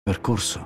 percorso.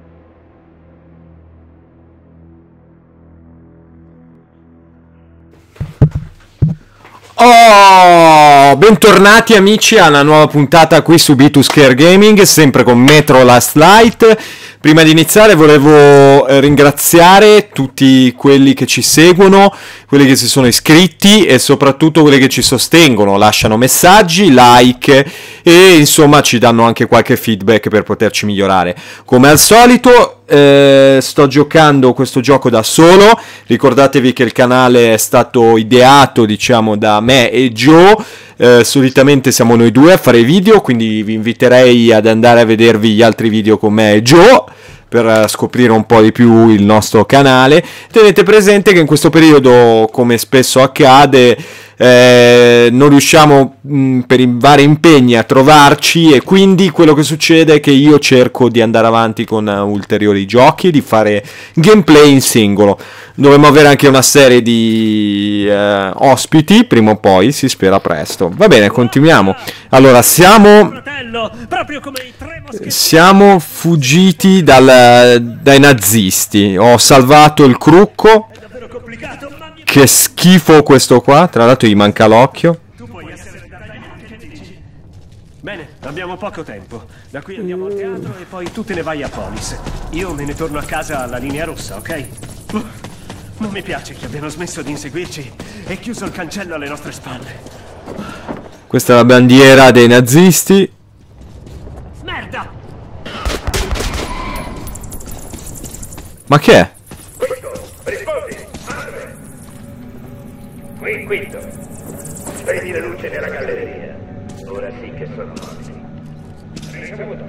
Oh, bentornati amici alla nuova puntata qui su B2Scare Gaming, sempre con Metro Last Light. Prima di iniziare volevo ringraziare tutti quelli che ci seguono, quelli che si sono iscritti e soprattutto quelli che ci sostengono, lasciano messaggi, like e insomma ci danno anche qualche feedback per poterci migliorare. Come al solito sto giocando questo gioco da solo, ricordatevi che il canale è stato ideato diciamo da me e Joe. Solitamente siamo noi due a fare i video, quindi vi inviterei ad andare a vedervi gli altri video con me e Joe per scoprire un po' di più il nostro canale. Tenete presente che in questo periodo, come spesso accade, non riusciamo per i vari impegni a trovarci, e quindi quello che succede è che io cerco di andare avanti con ulteriori giochi, di fare gameplay in singolo. Dovremmo avere anche una serie di ospiti prima o poi, si spera presto. Va bene, continuiamo. Allora, siamo fuggiti dai nazisti. Ho salvato il Crucco. Che schifo questo qua, tra l'altro gli manca l'occhio. Bene, abbiamo poco tempo. Da qui andiamo al teatro e poi tu te ne vai a Polis. Io me ne torno a casa alla linea rossa, ok? Non mi piace che abbiano smesso di inseguirci e chiuso il cancello alle nostre spalle. Questa è la bandiera dei nazisti. Merda! Ma che è? Qui, quinto. Spegni le luci nella galleria. Ora sì che sono morti. Ricevuto.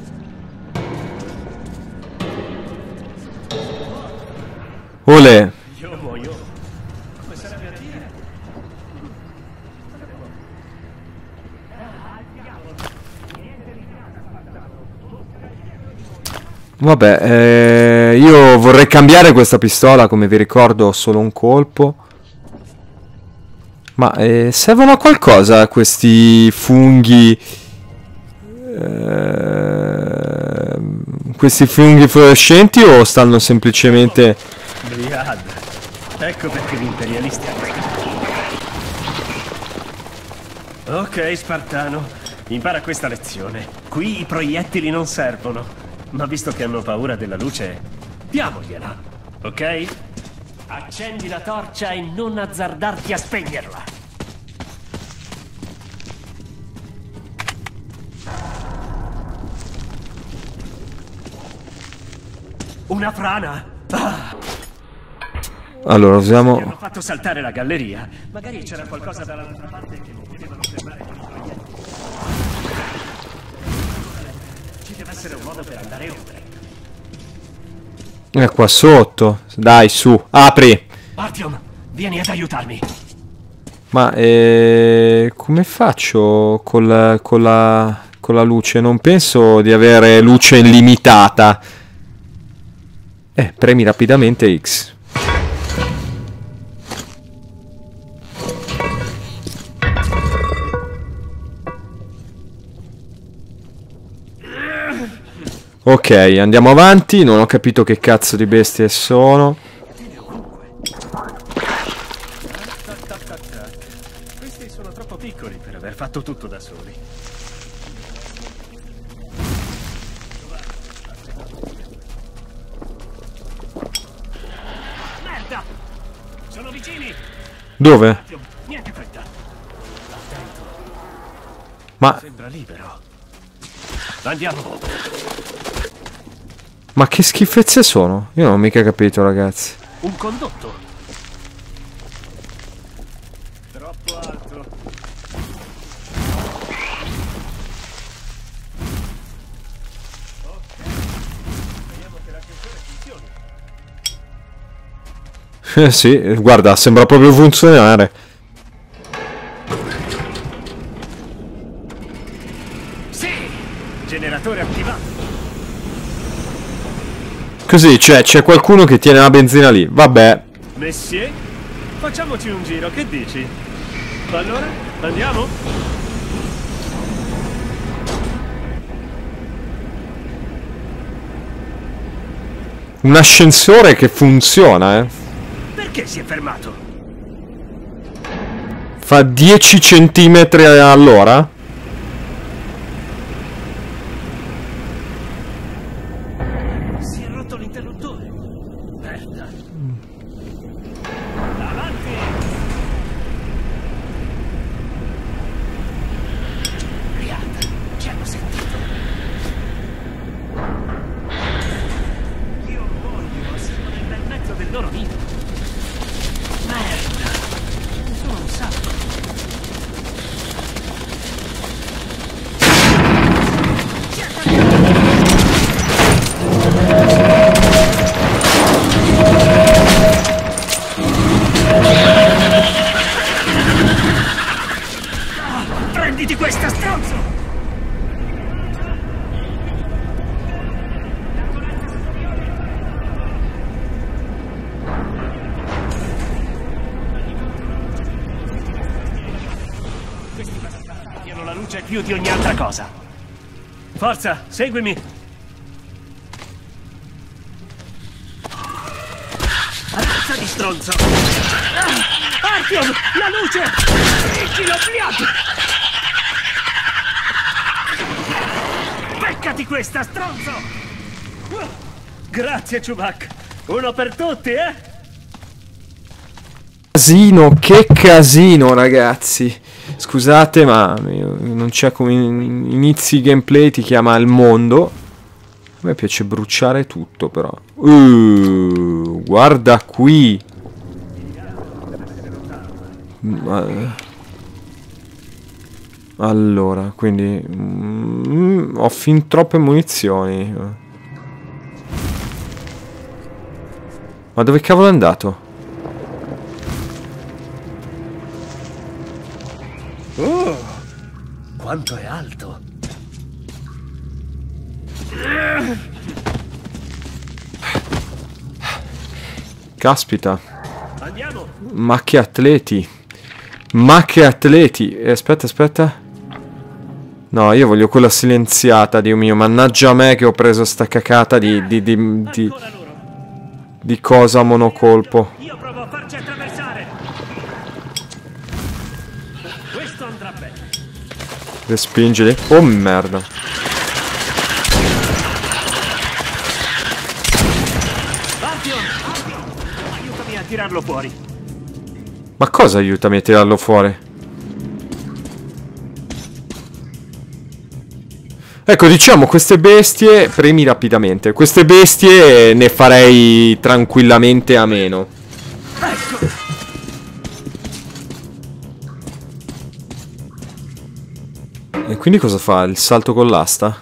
Olè. Io muoio. Come sarebbe a dire? Vabbè, io vorrei cambiare questa pistola, come vi ricordo ho solo un colpo. Ma servono a qualcosa questi funghi? Questi funghi fluorescenti o stanno semplicemente... Briad. Ecco perché gli imperialisti hanno... Ok, Spartano. Impara questa lezione. Qui i proiettili non servono. Ma visto che hanno paura della luce, diamogliela. Ok? Accendi la torcia e non azzardarti a spegnerla. Una frana! Ah! Allora, usiamo... Hanno fatto saltare la galleria. Magari c'era qualcosa dall'altra parte che non potevano fermare i proiettili. Ci deve essere un modo per andare oltre. È qua sotto. Dai, su. Apri! Artyom, vieni ad aiutarmi. Ma come faccio con la luce? Non penso di avere luce illimitata. Premi rapidamente X. Ok, andiamo avanti. Non ho capito che cazzo di bestie sono. Questi sono troppo piccoli per aver fatto tutto da soli. Merda! Sono vicini! Dove? Niente fretta. Ma Sembra libero. Andiamo. che schifezze sono? Io non ho mica capito, ragazzi. Un condotto. Troppo alto. Speriamo che l'ascensore funzioni. Sì, guarda, sembra proprio funzionare. Sì! Generatore attivato. Così, cioè, c'è qualcuno che tiene la benzina lì. Vabbè. Messier? Facciamoci un giro, che dici? Allora, andiamo? Un ascensore che funziona, eh. Perché si è fermato? Fa 10 centimetri all'ora? Si è rotto l'interruttore. Merda. Avanti! Riata, ci hanno sentito. Io voglio, sono nel bel mezzo del loro nido. Merda! Sono un sacco. Prenditi questa, stronzo! Questi bastardi la luce più di ogni altra cosa. Forza, seguimi! Razza di stronzo! Artyom, la luce! Riccilo, bliato! Beccati questa, stronzo! Grazie, Chewbacca! Uno per tutti, eh? Casino, che casino, ragazzi. Scusate, ma non c'è come inizi gameplay, ti chiama il mondo. A me piace bruciare tutto, però. Guarda qui. Allora, quindi ho fin troppe munizioni. Ma dove cavolo è andato? Quanto è alto! Caspita. Andiamo! Ma che atleti. Ma che atleti. Aspetta. No, io voglio quella silenziata, Dio mio. Mannaggia a me che ho preso sta cacata di cosa a monocolpo. Io provo a farci attraversare! Questo andrà bene! Respingili. Oh merda. Artyom! Aiutami a tirarlo fuori! Ma cosa aiutami a tirarlo fuori? Ecco, diciamo, queste bestie, premi rapidamente, queste bestie ne farei tranquillamente a meno. Ecco! E quindi cosa fa? Il salto con l'asta?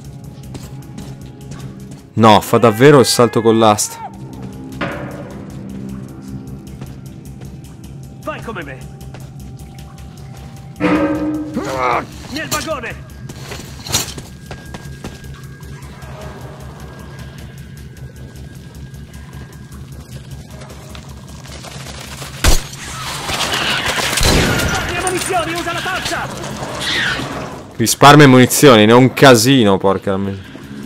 No, fa davvero il salto con l'asta. Fai come me! Nel vagone! Munizioni, usa la torcia! Risparmia munizioni, ne ho un casino, porca miseria.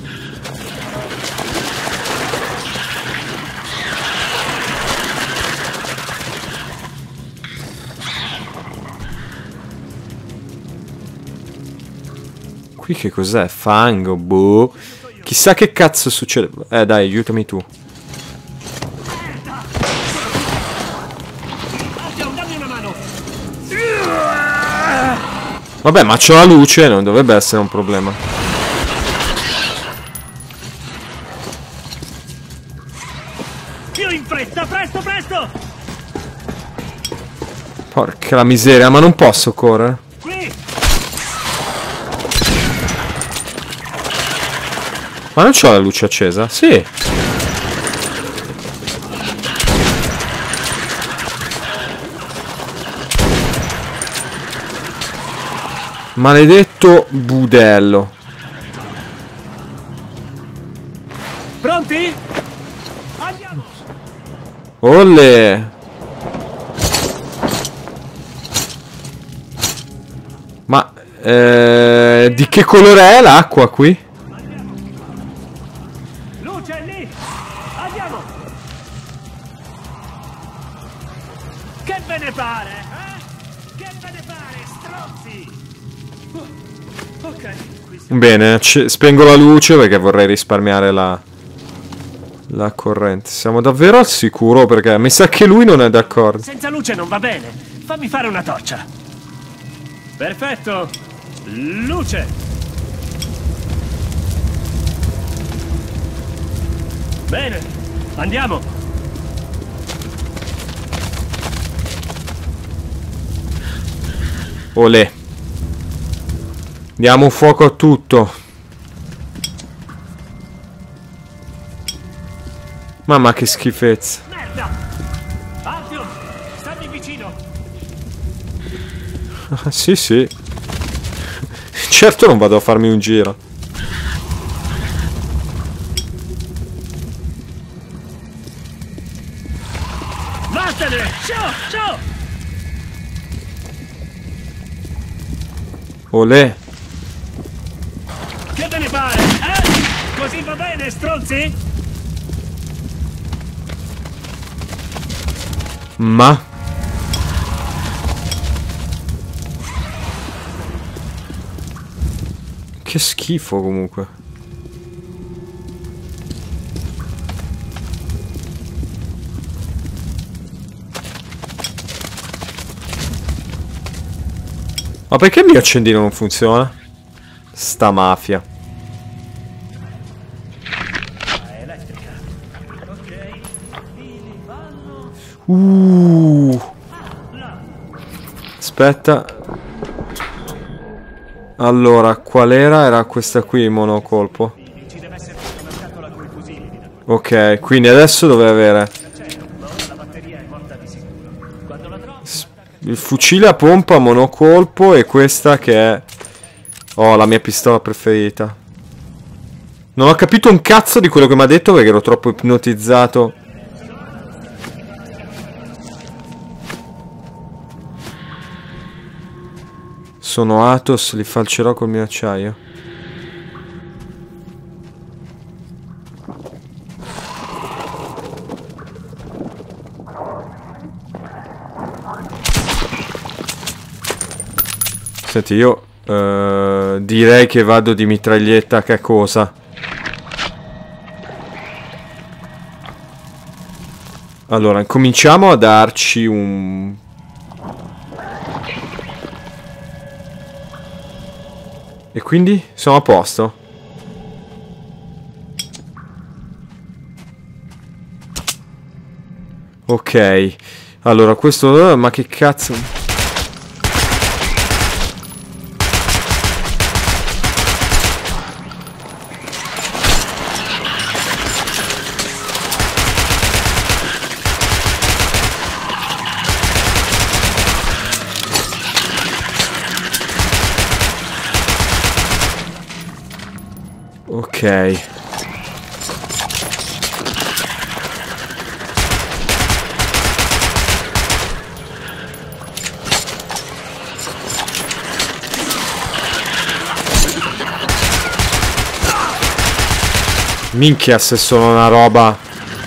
Qui che cos'è? Fango, boh. Chissà che cazzo succede. Dai, aiutami tu. Dammi una mano! Vabbè, ma c'ho la luce, non dovrebbe essere un problema. Più in fretta, presto, presto! Porca la miseria, ma non posso correre. Qui! Ma non c'ho la luce accesa? Sì. Maledetto budello. Pronti? Andiamo! Olle. Ma di che colore è l'acqua qui? Luce! luce, lì! Andiamo! Che ve ne pare, eh? Che ve ne pare, stronzi? Ok. Bene, spengo la luce perché vorrei risparmiare la corrente. Siamo davvero al sicuro? Perché mi sa che lui non è d'accordo. Senza luce non va bene. Fammi fare una doccia. Perfetto. Luce. Bene. Andiamo. Olè. Diamo fuoco a tutto. Mamma che schifezza. Merda. Artyom, stammi vicino. Sì, sì. Certo non vado a farmi un giro. Vattene. Ciao, ciao. Olè. Che ve ne pare? Eh? Così va bene, stronzi? Ma che schifo comunque. Ma perché il mio accendino non funziona? Sta mafia. Elettrica. Ok. Fili vanno. Aspetta. Allora, qual era? Era questa qui, monocolpo. Ci deve essere una scatola con i fusili di da quel Ok, quindi adesso dove avere? certo, ma ora la batteria è morta di sicuro. Quando la trovi, Il fucile a pompa monocolpo e questa che è... Oh, la mia pistola preferita. Non ho capito un cazzo di quello che mi ha detto perché ero troppo ipnotizzato. Sono Athos, li falcerò col mio acciaio. Senti, io direi che vado di mitraglietta, che cosa? Allora, cominciamo a darci un... E quindi? Sono a posto? Ok. Allora, questo... Ma che cazzo... Ok. Minchia se sono una roba.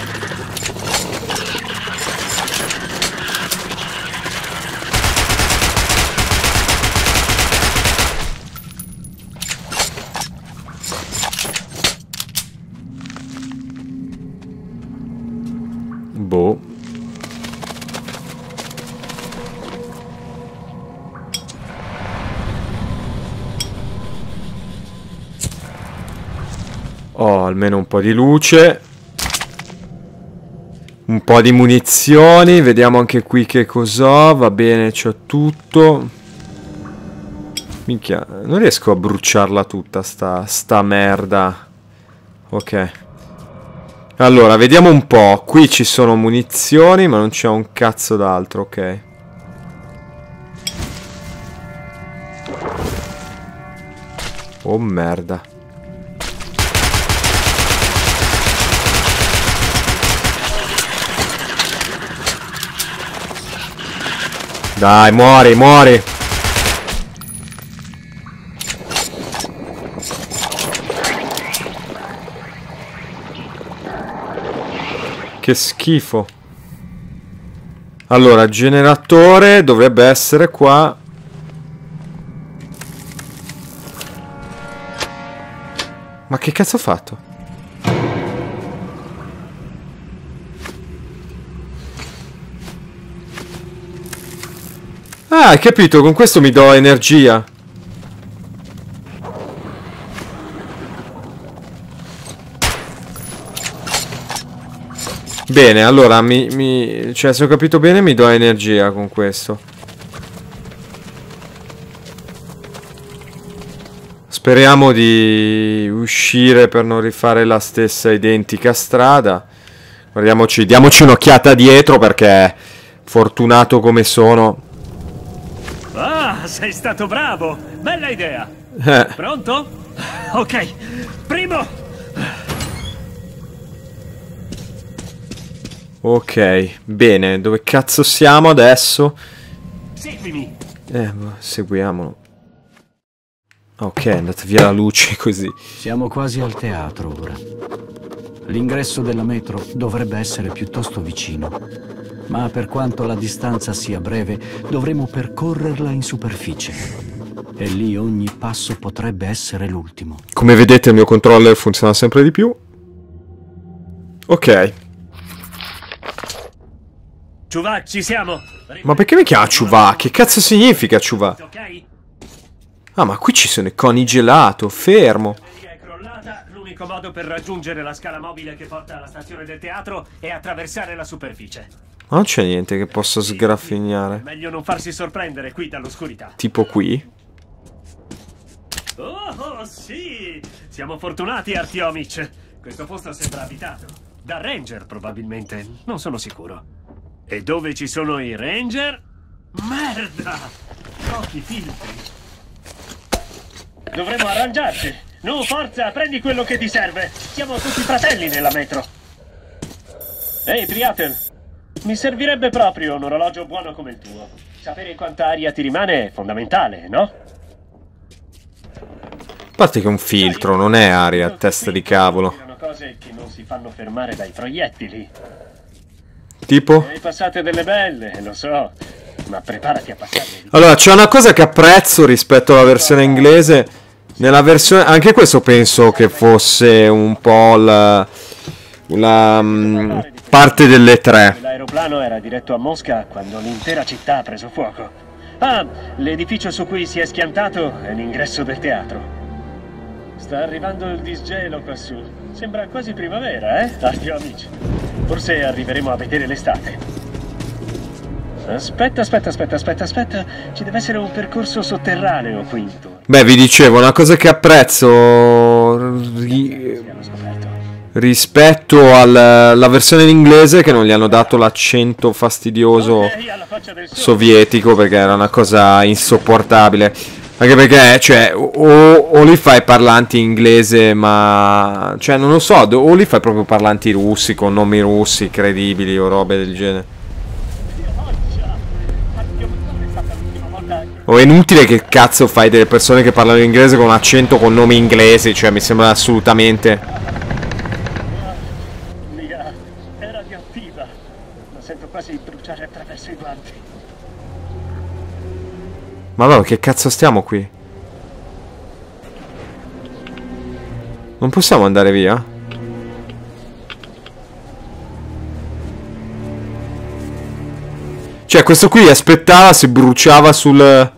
Boh. Oh, almeno un po' di luce. Un po' di munizioni. Vediamo anche qui che cos'ho. Va bene, c'ho tutto. Minchia, non riesco a bruciarla tutta sta merda. Ok. Allora, vediamo un po'. Qui ci sono munizioni, ma non c'è un cazzo d'altro, ok. Oh merda. Dai, muori, muori. Che schifo. Allora, generatore dovrebbe essere qua. Ma che cazzo ho fatto? Ah, hai capito, con questo mi do energia. Bene, allora cioè, se ho capito bene mi do energia con questo. Speriamo di uscire per non rifare la stessa identica strada. Guardiamoci, diamoci un'occhiata dietro perché, fortunato come sono... Ah, sei stato bravo! Bella idea! Pronto? Ok, primo! Ok, bene, dove cazzo siamo adesso? Seguimi! Seguiamolo. Ok, è andata via la luce così. Siamo quasi al teatro ora. L'ingresso della metro dovrebbe essere piuttosto vicino, ma per quanto la distanza sia breve, dovremo percorrerla in superficie. E lì ogni passo potrebbe essere l'ultimo. Come vedete il mio controller funziona sempre di più. Ok. Chuvak, ci siamo! Ma perché mi chiama Chuvak? Che cazzo significa Chuvak? Ok? Ah, ma qui ci sono i coni gelato, fermo. È crollata. L'unico modo per raggiungere la scala mobile che porta alla stazione del teatro è attraversare la superficie. Ma non c'è niente che possa sgraffignare. Meglio non farsi sorprendere qui dall'oscurità. Tipo qui? Oh, sì! Siamo fortunati, Artyomic. Questo posto sembra abitato. Da ranger, probabilmente. Non sono sicuro. E dove ci sono i ranger? Merda! Pochi filtri. Dovremmo arrangiarci. No, forza, prendi quello che ti serve. Siamo tutti fratelli nella metro. Ehi, Priatel. Mi servirebbe proprio un orologio buono come il tuo. Sapere quanta aria ti rimane è fondamentale, no? A parte che è un filtro, non è aria, testa di cavolo. Sono cose che non si fanno fermare dai proiettili. Tipo? Hai passate delle belle, lo so. Ma preparati a passarne. Allora, c'è una cosa che apprezzo rispetto alla versione inglese. Nella versione... Anche questo penso che fosse un po' la parte delle tre. L'aeroplano era diretto a Mosca quando l'intera città ha preso fuoco. Ah, l'edificio su cui si è schiantato è l'ingresso del teatro. Sta arrivando il disgelo quassù. Sembra quasi primavera, Addio amici. Forse arriveremo a vedere l'estate. Aspetta. Ci deve essere un percorso sotterraneo qui intorno. Beh, vi dicevo, una cosa che apprezzo rispetto alla versione in inglese, che non gli hanno dato l'accento fastidioso sovietico, perché era una cosa insopportabile. Anche perché, cioè, o li fai parlanti inglese, ma... Cioè, non lo so, o li fai proprio parlanti russi, con nomi russi, credibili, o robe del genere. O è inutile che cazzo fai delle persone che parlano inglese con accento con nomi inglesi, cioè mi sembra assolutamente... È radioattiva. La sento quasi bruciare attraverso i guanti. Ma allora che cazzo stiamo qui? Non possiamo andare via? Cioè questo qui aspettava, si bruciava sul...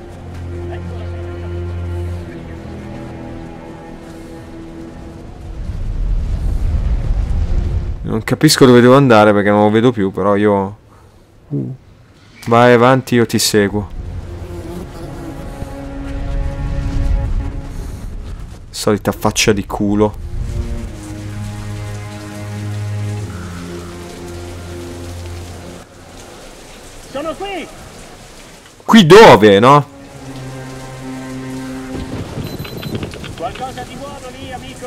Non capisco dove devo andare perché non lo vedo più, però io... Vai avanti, io ti seguo. Solita faccia di culo. Sono qui! Qui dove, no? Qualcosa di buono lì, amico?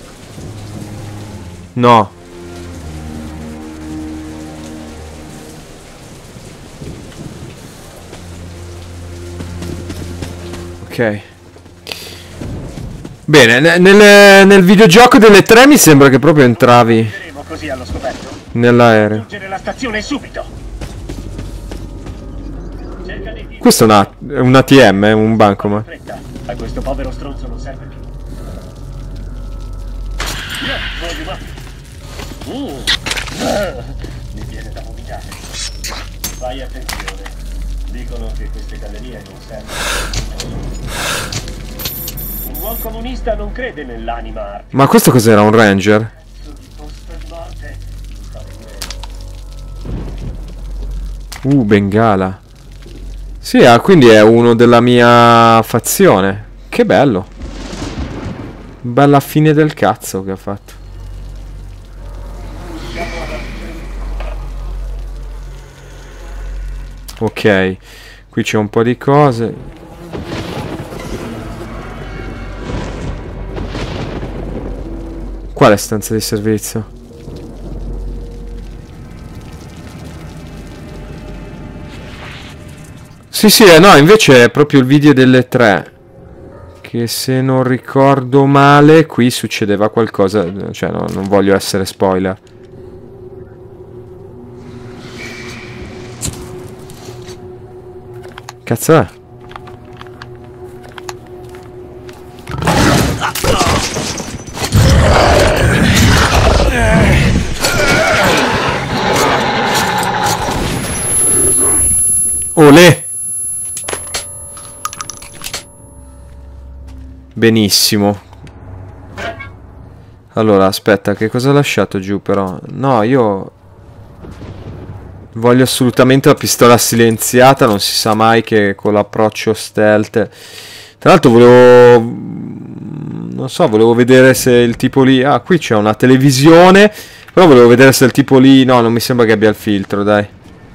No. Ok. Bene, nel videogioco delle 3 mi sembra che proprio entravi Così allo scoperto. nell'aereo. Raggiungere la stazione subito. Cerca di Questo è un ATM, è un bancomat. fretta. A questo povero stronzo non serve più. Mi viene da vomitare. Fai attenzione. Dicono che queste gallerie non servono. Un buon comunista non crede nell'anima arte. Ma questo cos'era, un ranger? Bengala. Sì, quindi è uno della mia fazione. Che bello. Bella fine del cazzo che ha fatto. Ok, qui c'è un po' di cose. Quale stanza di servizio? Sì, no, invece è proprio il video delle 3. Che se non ricordo male, qui succedeva qualcosa. Cioè, no, non voglio essere spoiler. Cazzo è? Olè! Benissimo. Allora, aspetta, che cosa ha lasciato giù però? No, io voglio assolutamente la pistola silenziata, non si sa mai che con l'approccio stealth. Tra l'altro volevo... non so, volevo vedere se il tipo lì... Ah, qui c'è una televisione, però volevo vedere se il tipo lì... No, non mi sembra che abbia il filtro, dai.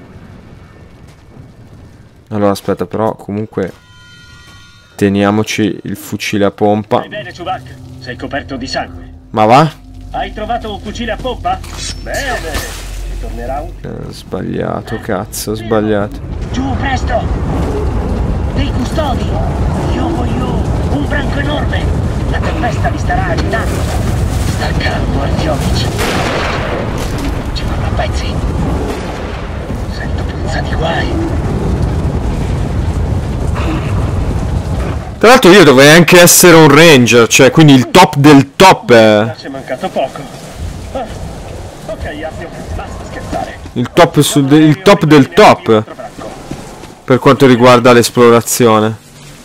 Allora, aspetta, però comunque... Teniamoci il fucile a pompa. Stai bene, Chewbacca? Sei coperto di sangue. Ma va? Hai trovato un fucile a pompa? Bene. Ci tornerà un... Sbagliato, cazzo, sbagliato. Giù, presto! Dei custodi! Io voglio un branco enorme! La tempesta li starà agitando! Sta calmo, Artiovic! Ci vanno a pezzi! Sento puzza di guai! Tra l'altro io dovrei anche essere un ranger, cioè quindi il top del top. Ci è mancato poco. Ok, Artio, basta scherzare. Il top, il top del top. Per quanto riguarda l'esplorazione.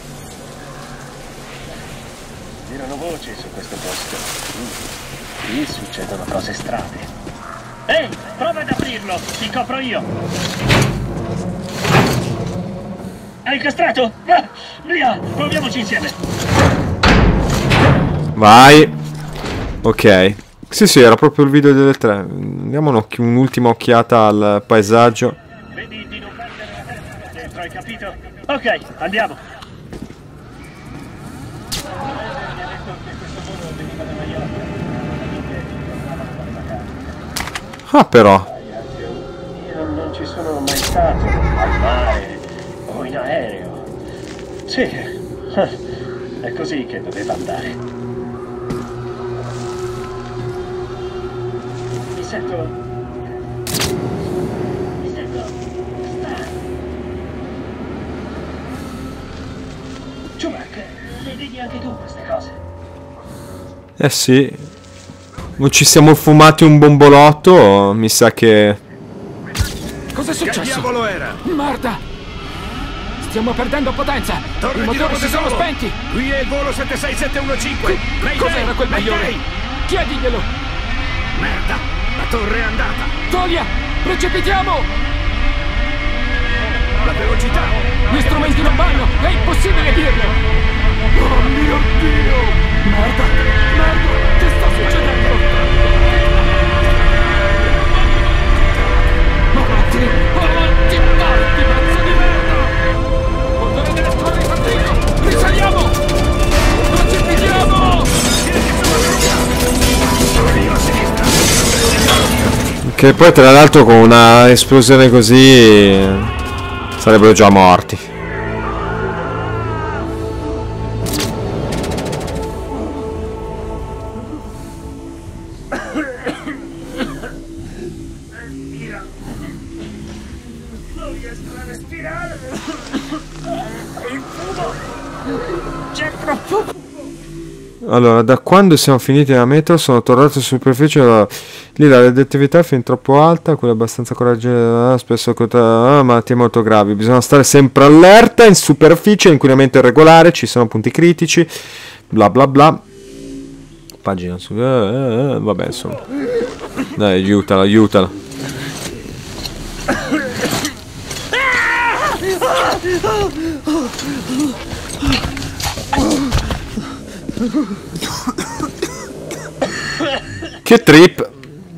Girano voci su questo posto. Qui succedono cose strane. Ehi, prova ad aprirlo, ti copro io. Hai incastrato? Via, proviamoci insieme. Vai. Ok. Sì, era proprio il video delle 3. Diamo un'ultima occhiata al paesaggio. Vedi di non perdere la testa dentro, hai capito? Ok, andiamo. Ah, però. Io non ci sono mai stato al mare o in aereo. Sì, è così che doveva andare. Mi sento Chewbacca, le vedi anche tu queste cose? Eh sì. Non ci siamo fumati un bombolotto, mi sa che... Cos'è successo? Che diavolo era? Merda! Stiamo perdendo potenza! I motori si sono spenti! Qui è il volo 76715! Cos'era quel bagliore? Chiediglielo! Merda! La torre è andata! Tolia! Precipitiamo! La velocità! Gli strumenti non vanno! È impossibile dirlo! Oh mio Dio! Merda! Merda! Che sta succedendo? Avanti! Avanti! Parti, pezzo di merda! Motore delle squadre in partito! Risaliamo! Precipitiamo! Che poi tra l'altro con una esplosione così sarebbero già morti. Respira. Non riesco a respirare. Il fumo. C'è troppo fumo. Allora, da quando siamo finiti nella metro sono tornato in superficie. Lì la radioattività è fin troppo alta, quella è abbastanza coraggiosa, spesso malattie molto gravi. Bisogna stare sempre allerta. In superficie, inquinamento irregolare, ci sono punti critici, bla bla bla. Pagina su... vabbè, insomma. Dai, aiutala, aiutala. Che trip.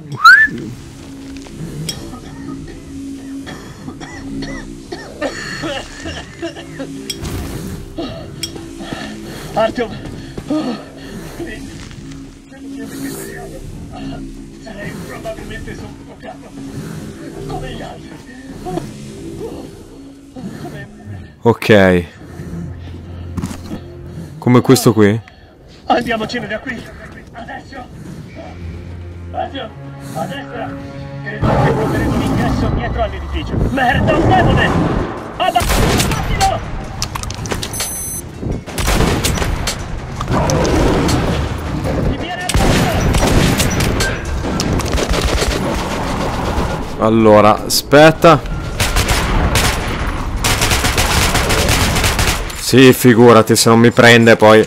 Artyom. Sarei probabilmente soffocato. Come gli altri. Ok. Come questo qui? Andiamocene da qui. Adesso. Artyom, a destra. Credo che troveremo l'ingresso dietro all'edificio. Merda, un demone! Abbattetelo! Mi viene addosso! Allora, aspetta. Sì, figurati se non mi prende poi.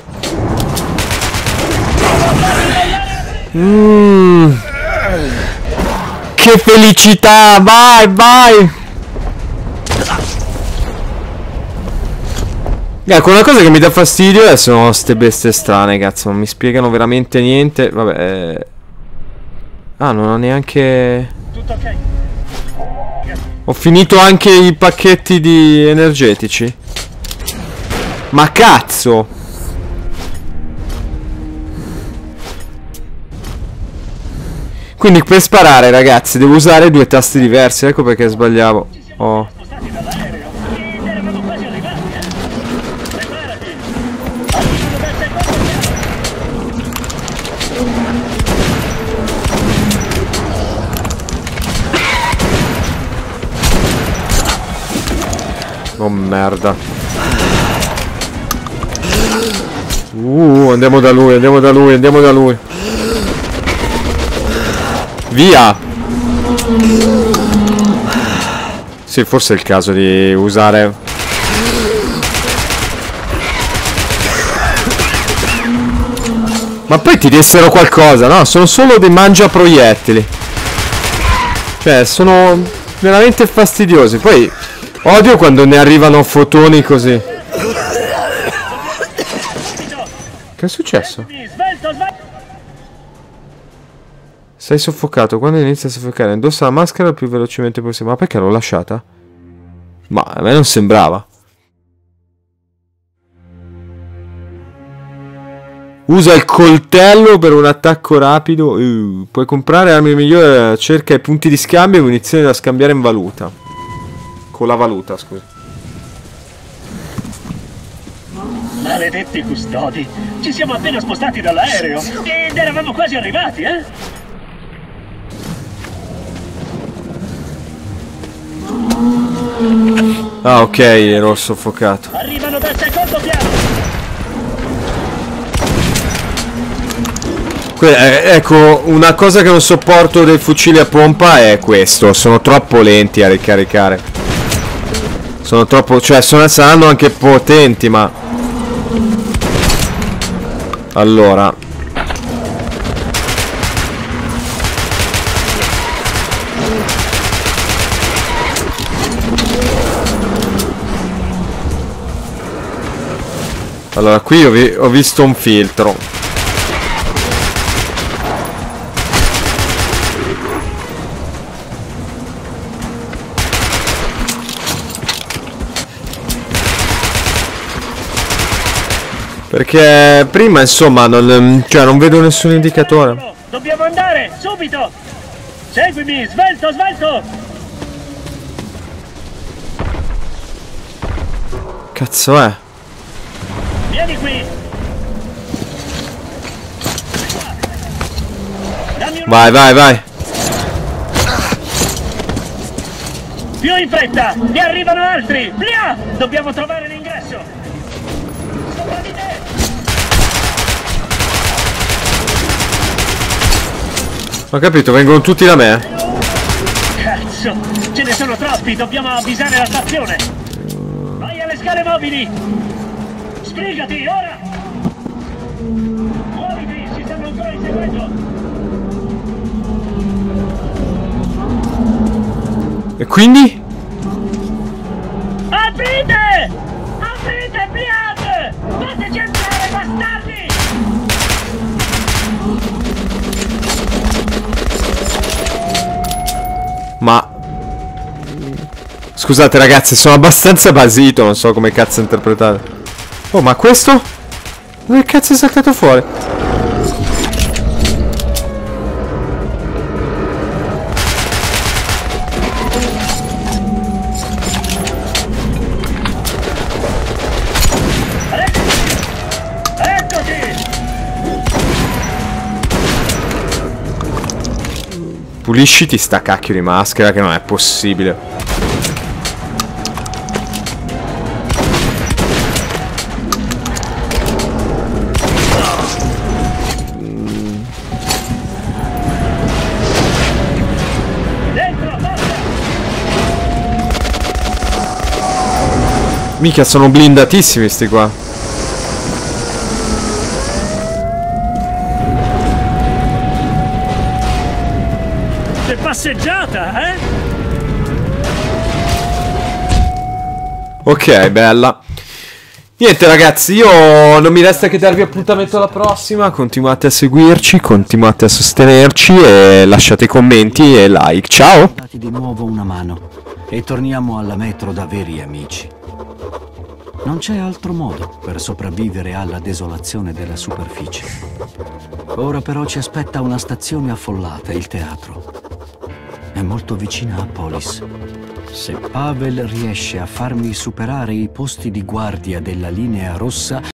Che felicità! Vai, vai! Ecco, una cosa che mi dà fastidio sono ste bestie strane, cazzo. Non mi spiegano veramente niente. Vabbè. Ah, non ho neanche... Tutto ok. Ho finito anche i pacchetti di energetici. Ma cazzo! Quindi per sparare, ragazzi, devo usare due tasti diversi. Ecco perché sbagliavo. Oh. Spostati dall'aereo ed eravamo quasi arrivati, Preparati. Oh merda. Andiamo da lui, andiamo da lui, andiamo da lui. Via! Sì, forse è il caso di usare... Ma poi ti dessero qualcosa, no? Sono solo dei mangiaproiettili. Cioè, sono veramente fastidiosi. Poi odio quando ne arrivano fotoni così. Che è successo? Sei soffocato. Quando inizia a soffocare, indossa la maschera il più velocemente possibile. Ma perché l'ho lasciata? Ma a me non sembrava. Usa il coltello per un attacco rapido. Puoi comprare armi migliori. Cerca i punti di scambio e munizioni da scambiare in valuta. Con la valuta, scusa. Maledetti custodi. Ci siamo appena spostati dall'aereo ed eravamo quasi arrivati, Ah, ok, ero soffocato. Arrivano dal secondo piano. Ecco, una cosa che non sopporto dei fucili a pompa è questo. Sono troppo lenti a ricaricare. Sono troppo... Cioè, saranno anche potenti, ma... Allora... Allora, qui ho visto un filtro. Perché prima, insomma, non vedo nessun indicatore. Dobbiamo andare, subito! Seguimi, svelto, svelto! Cazzo è? Vieni qui! Dammi Vai, vai, vai. Più in fretta! Ne arrivano altri! Via! Dobbiamo trovare l'ingresso! Sopra di te! Ho capito, vengono tutti da me. Cazzo! Ce ne sono troppi! Dobbiamo avvisare la stazione! Vai alle scale mobili! Sbrigati, ora! Muoviti! Ci stanno ancora inseguendo! E quindi? Aprite! Aprite, Bliad! Fateci entrare, bastardi! Ma... Scusate ragazzi, sono abbastanza basito, non so come cazzo interpretare. Oh, ma questo? Dove cazzo è saltato fuori? Pulisciti sta cacchio di maschera che non è possibile. Mica sono blindatissimi sti qua. Passeggiata, eh? Ok, bella. Niente ragazzi, io non mi resta che darvi appuntamento alla prossima. Continuate a seguirci, continuate a sostenerci e lasciate commenti e like. Ciao! Dati di nuovo una mano e torniamo alla metro da veri amici. Non c'è altro modo per sopravvivere alla desolazione della superficie. Ora però ci aspetta una stazione affollata, il teatro. È molto vicina a Polis. Se Pavel riesce a farmi superare i posti di guardia della linea rossa,